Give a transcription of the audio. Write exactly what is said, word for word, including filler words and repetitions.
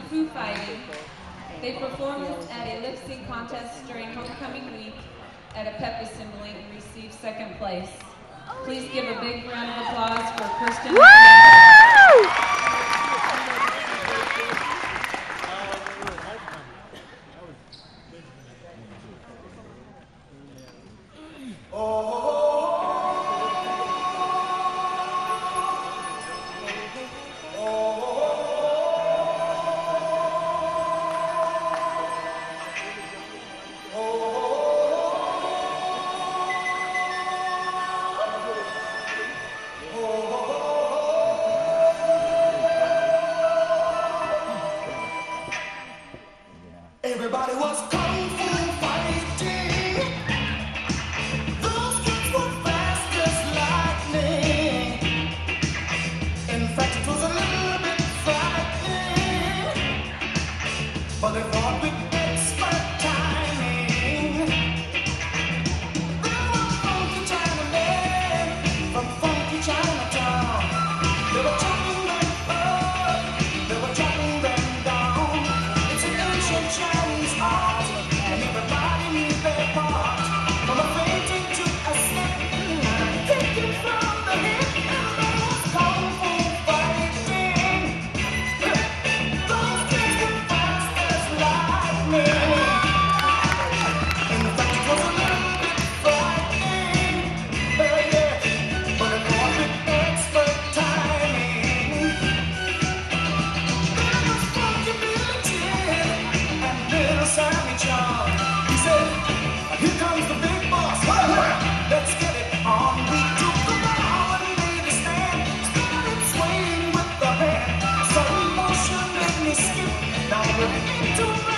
Foo Fighting. They performed at a lip sync contest during homecoming week at a pep assembly and received second place. Please give a big round of applause for Kyrstin and Samantha. Everybody was kung fu fighting. Those kids were fast as lightning. In fact, it was a little bit frightening, but they fought with expert timing. They were funky Chinamen from funky Chinatown. They were chopping them up, they were chopping them down. It's an ancient Chinese art, and everybody knew their part. From a fainting to a step, kicking from the hip, and there was kung fu fighting. Those kids were fast as lightning. In fact, it was a little bit frightening, oh yeah, but it was with expert timing. There was funky Billy Chin and little Sammy John. He said, "Here comes the big boss. Let's get it on." We took the bow and made a stand. Started swaying with the hand. Sudden motion made me skip. Now we're into